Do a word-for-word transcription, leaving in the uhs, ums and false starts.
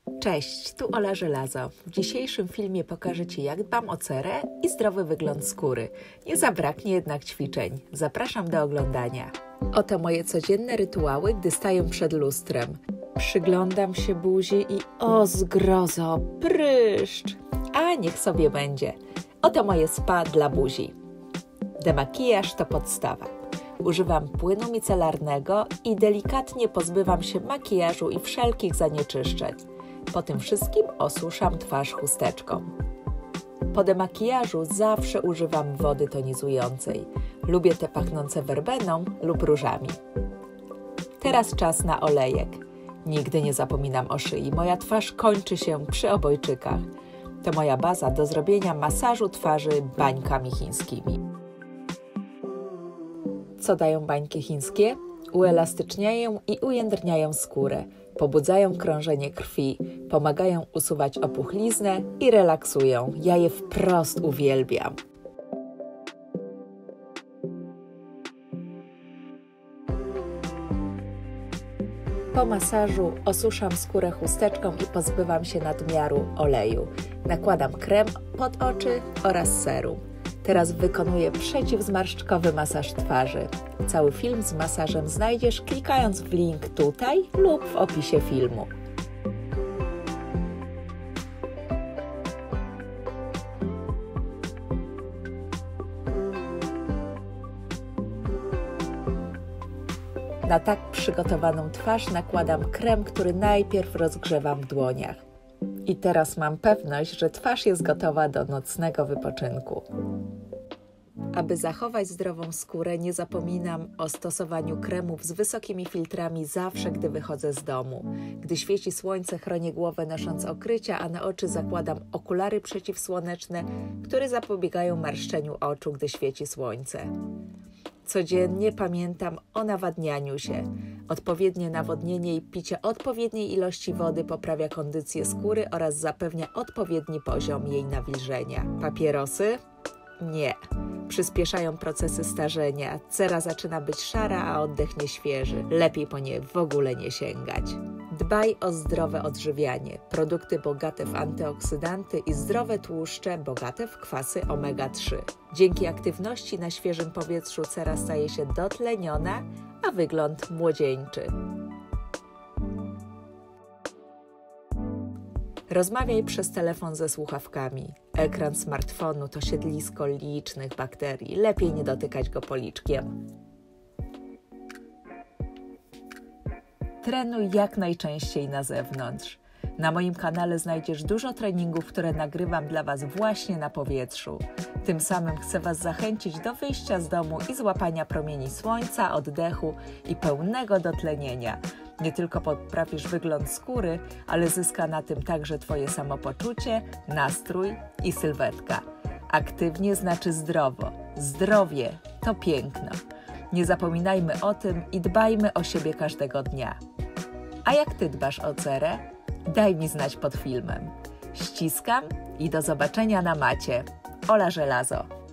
Cześć, tu Ola Żelazo. W dzisiejszym filmie pokażę Ci, jak dbam o cerę i zdrowy wygląd skóry. Nie zabraknie jednak ćwiczeń. Zapraszam do oglądania. Oto moje codzienne rytuały, gdy staję przed lustrem. Przyglądam się buzi i o zgrozo, pryszcz! A niech sobie będzie. Oto moje spa dla buzi. Demakijaż to podstawa. Używam płynu micelarnego i delikatnie pozbywam się makijażu i wszelkich zanieczyszczeń. Po tym wszystkim osuszam twarz chusteczką. Po demakijażu zawsze używam wody tonizującej. Lubię te pachnące werbeną lub różami. Teraz czas na olejek. Nigdy nie zapominam o szyi. Moja twarz kończy się przy obojczykach. To moja baza do zrobienia masażu twarzy bańkami chińskimi. Co dają bańki chińskie? Uelastyczniają i ujędrniają skórę, pobudzają krążenie krwi, pomagają usuwać opuchliznę i relaksują. Ja je wprost uwielbiam. Po masażu osuszam skórę chusteczką i pozbywam się nadmiaru oleju. Nakładam krem pod oczy oraz serum. Teraz wykonuję przeciwzmarszczkowy masaż twarzy. Cały film z masażem znajdziesz klikając w link tutaj lub w opisie filmu. Na tak przygotowaną twarz nakładam krem, który najpierw rozgrzewam w dłoniach. I teraz mam pewność, że twarz jest gotowa do nocnego wypoczynku. Aby zachować zdrową skórę, nie zapominam o stosowaniu kremów z wysokimi filtrami zawsze, gdy wychodzę z domu. Gdy świeci słońce, chronię głowę nosząc okrycia, a na oczy zakładam okulary przeciwsłoneczne, które zapobiegają marszczeniu oczu, gdy świeci słońce. Codziennie pamiętam o nawadnianiu się. Odpowiednie nawodnienie i picie odpowiedniej ilości wody poprawia kondycję skóry oraz zapewnia odpowiedni poziom jej nawilżenia. Papierosy? Nie. Przyspieszają procesy starzenia. Cera zaczyna być szara, a oddech nieświeży. Lepiej po nie w ogóle nie sięgać. Dbaj o zdrowe odżywianie. Produkty bogate w antyoksydanty i zdrowe tłuszcze bogate w kwasy omega trzy. Dzięki aktywności na świeżym powietrzu cera staje się dotleniona, a wygląd młodzieńczy. Rozmawiaj przez telefon ze słuchawkami. Ekran smartfonu to siedlisko licznych bakterii. Lepiej nie dotykać go policzkiem. Trenuj jak najczęściej na zewnątrz. Na moim kanale znajdziesz dużo treningów, które nagrywam dla Was właśnie na powietrzu. Tym samym chcę Was zachęcić do wyjścia z domu i złapania promieni słońca, oddechu i pełnego dotlenienia. Nie tylko poprawisz wygląd skóry, ale zyska na tym także Twoje samopoczucie, nastrój i sylwetka. Aktywnie znaczy zdrowo. Zdrowie to piękno. Nie zapominajmy o tym i dbajmy o siebie każdego dnia. A jak Ty dbasz o cerę? Daj mi znać pod filmem. Ściskam i do zobaczenia na macie. Ola Żelazo.